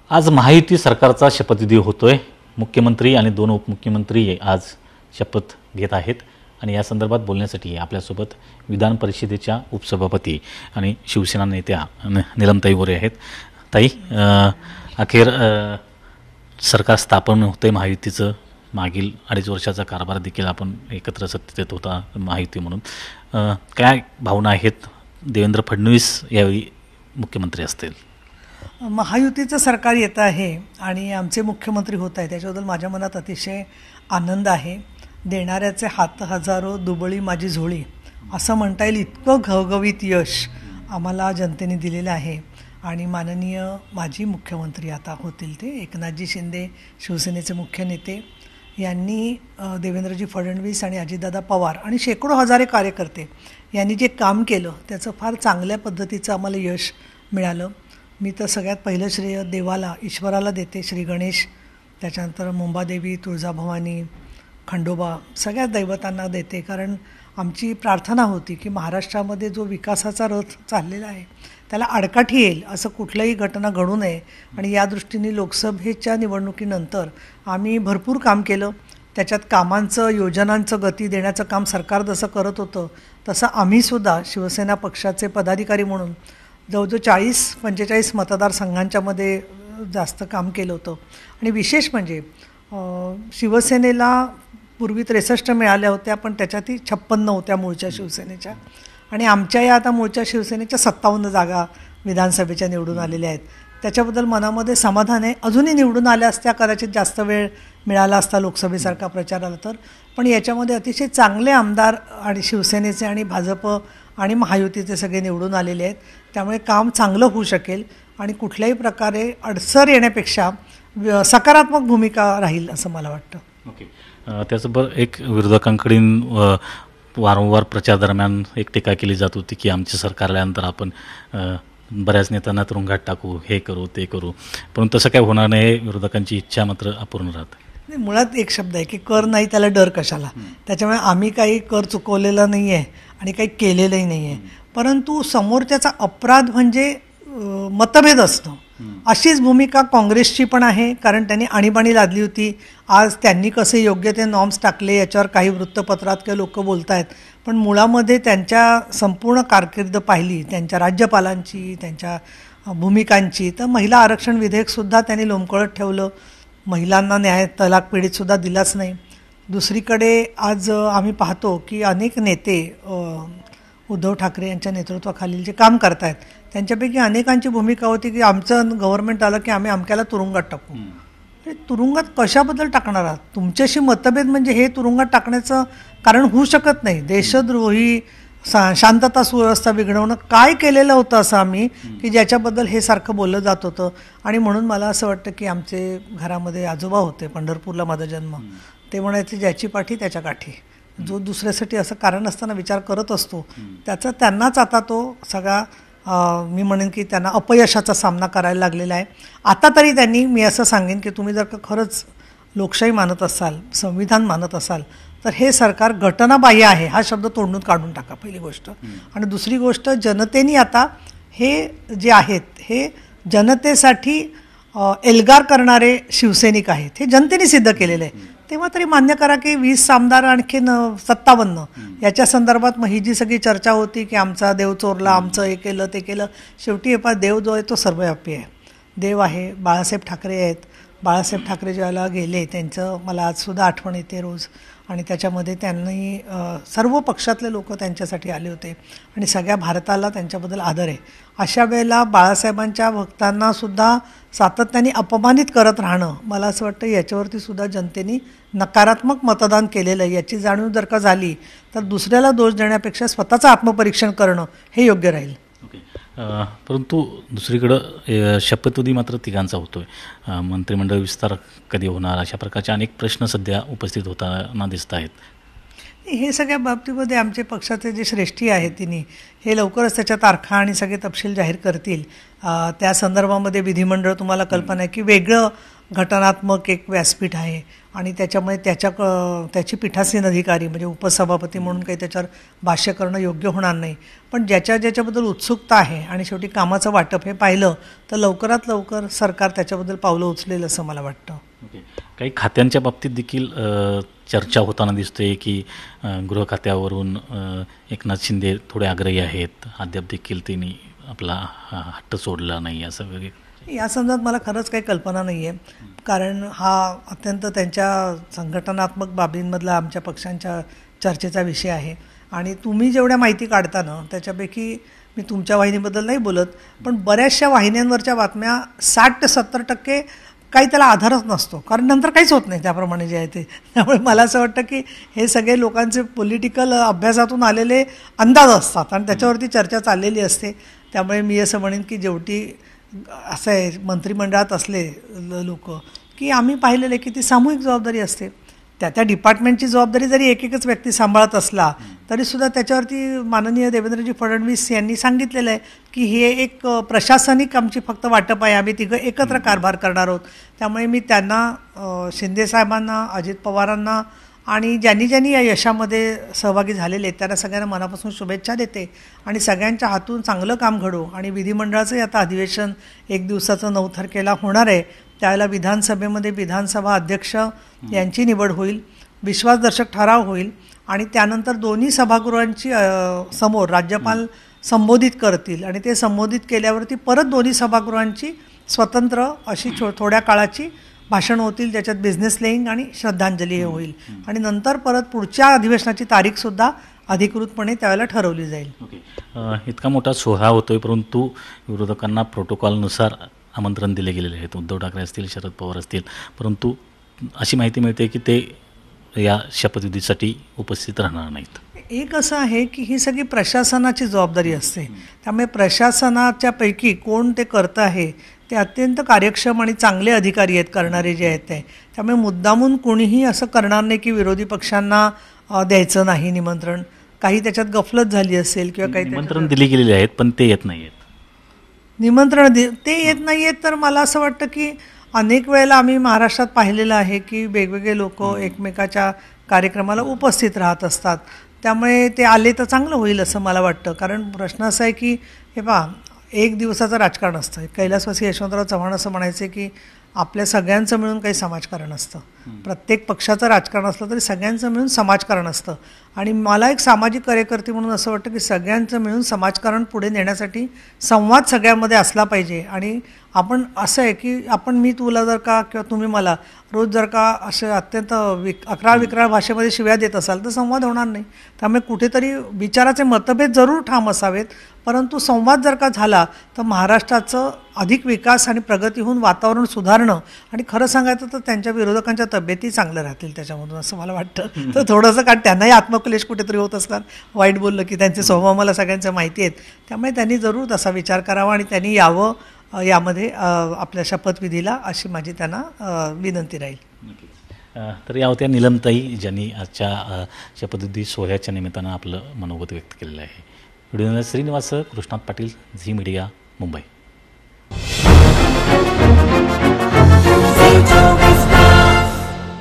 आज महायुती सरकारचा शपथविधी होतोय। मुख्यमंत्री आणि दोन उपमुख्यमंत्री आज शपथ घेत आहेत आणि या संदर्भात बोलण्यासाठी आपल्यासोबत विधान परिषदेच्या उपसभापती आणि शिवसेना नेत्या नीलमताई गोरे आहेत। ताई, अखेर सरकार स्थापन होते महायुतीचं। मागील 2.5 वर्षाचा कारभार देखील आपण एकत्र सत्तेत होता महायुती म्हणून। काय भावना आहेत? देवेंद्र फडणवीस यावेळी मुख्यमंत्री असतील। महायुतीचं सरकार येत आहे आणि आमचे मुख्यमंत्री होत आहेत, त्याच्याबद्दल माझ्या मनात अतिशय आनंद आहे। देणाऱ्याचे हात हजारो, दुबळी माझी झोळी असं म्हणता येईल इतकं घवघवीत यश आम्हाला जनतेने दिलेलं आहे। आणि माननीय माजी मुख्यमंत्री आता होतील ते एकनाथजी शिंदे, शिवसेनेचे मुख्य नेते, यांनी देवेंद्रजी फडणवीस आणि अजितदादा पवार आणि शेकडो हजारे कार्यकर्ते यांनी जे काम केलं त्याचं फार चांगल्या पद्धतीचं आम्हाला यश मिळालं। मी तर सगळ्यात पहिलं श्रेय देवाला, ईश्वराला देते, श्री गणेश, त्याच्यानंतर मुंबादेवी, तुळजाभवानी, खंडोबा, सगळ्या दैवतांना देते। कारण आमची प्रार्थना होती की महाराष्ट्रामध्ये जो विकासाचा रथ चाललेला आहे त्याला आडकाठी येईल असं कुठल्याही घटना घडू नये। आणि या दृष्टीने लोकसभेच्या निवडणुकीनंतर आम्ही भरपूर काम केलं। त्याच्यात कामांचं, योजनांचं गती देण्याचं काम सरकार जसं करत होतं तसं आम्हीसुद्धा शिवसेना पक्षाचे पदाधिकारी म्हणून जवळजवळ 40-45 मतदारसंघांच्यामध्ये जास्त काम केलं होतं। आणि विशेष म्हणजे शिवसेनेला पूर्वी 63 मिळाल्या होत्या, पण त्याच्यातही 56 होत्या मूळच्या शिवसेनेच्या, आणि आमच्या या आता मूळच्या शिवसेनेच्या 57 जागा विधानसभेच्या निवडून आलेल्या आहेत। त्याच्याबद्दल मनामध्ये समाधान आहे। अजूनही निवडून आल्या असत्या, कदाचित जास्त वेळ मिळाला असता लोकसभेसारखा प्रचाराला तर, पण याच्यामध्ये अतिशय चांगले आमदार आणि शिवसेनेचे आणि भाजप आणि महायुतीचे सगळे निवडून आलेले आहेत। त्यामुळे काम चांगलं होऊ शकेल आणि कुठल्याही प्रकारे अडसर येण्यापेक्षा सकारात्मक भूमिका राहील असं मला वाटतं। ओके, त्याचबरोबर एक विरोधकांकडून वारंवार प्रचार दरम्यान एक टीका केली जात होती की आमच्या सरकार आल्यानंतर आपण बऱ्याच नेत्यांना तुरुंगात टाकू, हे करू ते करू, पण तसं काय होणार नाही। विरोधकांची इच्छा मात्र अपूर्ण राहते। मुळात एक शब्द आहे की कर नाही त्याला डर कशाला। त्याच्यामुळे आम्ही काही कर चुकवलेला नाही आहे आणि काही केलेलंही नाही आहे, परंतु समोरच्याचा अपराध म्हणजे मतभेद असतं। अशीच भूमिका काँग्रेसची पण आहे, कारण त्यांनी आणीबाणी लादली होती। आज त्यांनी कसे योग्य ते नॉर्म्स टाकले याच्यावर काही वृत्तपत्रात काही लोक बोलत आहेत, पण मुळामध्ये त्यांच्या संपूर्ण कारकीर्द पाहिली, त्यांच्या राज्यपालांची, त्यांच्या भूमिकांची, तर महिला आरक्षण विधेयकसुद्धा त्यांनी लोंबकळत ठेवलं। महिलांना न्याय तलाक पीडितसुद्धा दिलाच नाही। दुसरीकडे आज आम्ही पाहतो की अनेक नेते उद्धव ठाकरे यांच्या नेतृत्वाखालील जे काम करत आहेत त्यांच्यापैकी अनेकांची भूमिका होती की आमचं गव्हर्नमेंट आलं की आम्ही अमक्याला तुरुंगात टाकू। तुरुंगात कशाबद्दल टाकणार आहात? तुमच्याशी मतभेद म्हणजे हे तुरुंगात टाकण्याचं कारण होऊ शकत नाही। देशद्रोही, शांतता सुव्यवस्था बिघडवणं काय केलेलं होतं असं आम्ही की ज्याच्याबद्दल हे सारखं बोललं जात होतं। आणि म्हणून मला असं वाटतं की आमचे घरामध्ये आजोबा होते, पंढरपूरला माझा जन्म, ते म्हणायचे ज्याची पाठी त्याच्या गाठी। जो दुसऱ्यासाठी असं कारण असताना विचार करत असतो त्याचा त्यांनाच आता तो सगळा मी म्हणेन की त्यांना अपयशाचा सामना करायला लागलेला आहे। आता तरी त्यांनी, मी असं सांगेन की तुम्ही जर का खरंच लोकशाही मानत असाल, संविधान मानत असाल, तर हे सरकार घटनाबाह्य आहे हा शब्द तोंडून काढून टाका, पहिली गोष्ट। आणि दुसरी गोष्ट, जनतेने आता हे जे आहेत हे जनतेसाठी एल्गार करणारे शिवसैनिक आहेत, हे जनतेने सिद्ध केलेलं आहे। तेव्हा तरी मान्य करा की 20 आमदार आणखीन 57 याच्या संदर्भात मग ही जी सगळी चर्चा होती की आमचा देव चोरला, आमचं हे केलं ते केलं, शेवटी हे देव जो आहे तो सर्वव्यापी आहे। देव आहे, बाळासाहेब ठाकरे आहेत। बाळासाहेब ठाकरे ज्याला गेले त्यांचं मला आजसुद्धा आठवण येते रोज, आणि त्याच्यामध्ये त्यांनी सर्व पक्षातले लोक त्यांच्यासाठी आले होते आणि सगळ्या भारताला त्यांच्याबद्दल आदर आहे। अशा वेळेला बाळासाहेबांच्या भक्तांनासुद्धा सातत्याने अपमानित करत राहणं, मला असं वाटतं याच्यावरती सुद्धा जनतेने नकारात्मक मतदान केलेलं आहे। याची जाणीव जर का झाली तर दुसऱ्याला दोष देण्यापेक्षा स्वतःचं आत्मपरीक्षण करणं हे योग्य राहील। परंतु दुसरीकडं शपथविधी मात्र तिघांचा होतोय। मंत्रिमंडळ विस्तार कधी होणार, अशा प्रकारचे अनेक प्रश्न सध्या उपस्थित होताना दिसत आहेत। हे सगळ्या बाबतीमध्ये आमचे पक्षाचे जे श्रेष्ठी आहेत तिने हे लवकरच त्याच्या तारखा आणि सगळे तपशील जाहीर करतील। त्या संदर्भामध्ये विधिमंडळ, तुम्हाला कल्पना आहे की वेगळं घटनात्मक एक व्यासपीठ आहे आणि त्याच्यामुळे त्याची पीठासीन अधिकारी म्हणजे उपसभापती म्हणून काही त्याच्यावर भाष्य करणं योग्य होणार नाही. पण ज्याच्याबद्दल उत्सुकता आहे आणि शेवटी कामाचं वाटप हे पाहिलं तर लवकरात लवकर सरकार त्याच्याबद्दल पावलं उचलेल असं मला वाटतं. काही खात्यांच्या बाबतीत देखील चर्चा होताना दिसते की गृह खात्यावरून एकनाथ शिंदे थोडे आग्रही आहेत, अद्याप देखील त्यांनी आपला हट्ट सोडला नाही असं वगैरे. या संदर्भात मला खरंच काही कल्पना नाही आहे, कारण हा अत्यंत त्यांच्या संघटनात्मक बाबींमधला आमच्या पक्षांच्या चर्चेचा विषय आहे. आणि तुम्ही जेवढ्या माहिती काढता ना त्याच्यापैकी मी तुमच्या वाहिनीबद्दल नाही बोलत, पण बऱ्याचशा वाहिन्यांवरच्या बातम्या 60 ते 70% काही त्याला आधारच नसतो, कारण नंतर काहीच होत नाही त्याप्रमाणे जे आहे ते. त्यामुळे मला असं वाटतं की हे सगळे लोकांचे पॉलिटिकल अभ्यासातून आलेले अंदाज असतात आणि त्याच्यावरती चर्चा चाललेली असते. त्यामुळे मी असं म्हणेन की जेवढी असं आहे मंत्रिमंडळात असले लोक की आम्ही पाहिलेलं आहे की ती सामूहिक जबाबदारी असते. त्या डिपार्टमेंटची जबाबदारी जरी एकच व्यक्ती सांभाळत असला तरीसुद्धा त्याच्यावरती माननीय देवेंद्रजी फडणवीस यांनी सांगितलेलं आहे की हे एक प्रशासनिक आमची फक्त वाटप आहे, आम्ही तिघं एकत्र कारभार करणार आहोत. त्यामुळे मी त्यांना, शिंदेसाहेबांना, अजित पवारांना आणि ज्यांनी या यशामध्ये सहभागी झालेले आहेत त्यांना सगळ्यांना मनापासून शुभेच्छा देते आणि सगळ्यांच्या हातून चांगलं काम घडो. आणि विधिमंडळाचंही आता अधिवेशन 1 दिवसाचं 9 तारखेला होणार आहे. त्यावेळेला विधानसभेमध्ये विधानसभा अध्यक्ष यांची निवड होईल, विश्वासदर्शक ठराव होईल आणि त्यानंतर दोन्ही सभागृहांची समोर राज्यपाल संबोधित करतील आणि ते संबोधित केल्यावरती परत दोन्ही सभागृहांची स्वतंत्र अशी थोड्या काळाची भाषण होतील, ज्याच्यात बिझनेस लेईंग आणि श्रद्धांजली हे होईल आणि नंतर परत पुढच्या अधिवेशनाची तारीखसुद्धा अधिकृतपणे त्यावेळेला ठरवली जाईल. इतका मोठा सोहळा होतोय, परंतु विरोधकांना प्रोटोकॉलनुसार आमंत्रण दिले गेलेले आहेत. उद्धव ठाकरे असतील, शरद पवार असतील, परंतु अशी माहिती मिळते की ते या शपथविधीसाठी उपस्थित राहणार नाहीत. एक असं आहे की ही सगळी प्रशासनाची जबाबदारी असते, त्यामुळे प्रशासनाच्या पैकी कोण ते करतं आहे ते अत्यंत कार्यक्षम आणि चांगले अधिकारी आहेत करणारे जे आहेत ते. त्यामुळे मुद्दामून कोणीही असं करणार नाही की विरोधी पक्षांना द्यायचं नाही निमंत्रण. काही त्याच्यात गफलत झाली असेल किंवा काही निमंत्रण दिली गेलेली आहेत पण ते येत नाही आहेत. निमंत्रण ते येत नाही आहेत तर मला असं वाटतं की अनेक वेळेला आम्ही महाराष्ट्रात पाहिलेलं आहे की वेगवेगळे लोक एकमेकाच्या कार्यक्रमाला उपस्थित राहत असतात. त्यामुळे ते आले तर चांगलं होईल असं मला वाटतं. कारण प्रश्न असा आहे की हे पहा, 1 दिवसाचं राजकारण असतं. कैलासवासी यशवंतराव चव्हाण असं म्हणायचे की आपल्या सगळ्यांचं मिळून काही समाजकारण असतं. प्रत्येक पक्षाचं राजकारण असलं तरी सगळ्यांचं मिळून समाजकारण असतं. आणि मला एक सामाजिक कार्यकर्ते म्हणून असं वाटतं की सगळ्यांचं मिळून समाजकारण पुढे नेण्यासाठी संवाद सगळ्यांमध्ये असला पाहिजे. आणि आपण असं आहे की मी तुला जर का किंवा तुम्ही मला रोज जर का असे अत्यंत अकराळ विक्राळ भाषेमध्ये शिव्या देत असाल तर संवाद होणार नाही. त्यामुळे कुठेतरी विचाराचे मतभेद जरूर ठाम असावेत, परंतु संवाद जर का झाला तर महाराष्ट्राचं अधिक विकास आणि प्रगती होऊन वातावरण सुधारणं आणि खरं सांगायचं तर त्यांच्या विरोधकांच्या तब्येती चांगल्या राहतील त्याच्यामधून असं मला वाटतं. तर थोडंसं, कारण त्यांनाही आत्मक्लेश कुठेतरी होत असतात, वाईट बोललं की त्यांचे स्वभाव मला सगळ्यांच्या माहिती आहेत. त्यामुळे त्यांनी जरूर तसा विचार करावा आणि त्यांनी यावं यामध्ये आपल्या शपथविधीला, अशी माझी त्यांना विनंती राहील. तर या होत्या नीलमताई, ज्यांनी आजच्या शपथविधी सोहळ्याच्या निमित्तानं आपलं मनोगत व्यक्त केलेलं आहे. Video Shrinivas, Krishnat Patil, Zee media, Mumbai.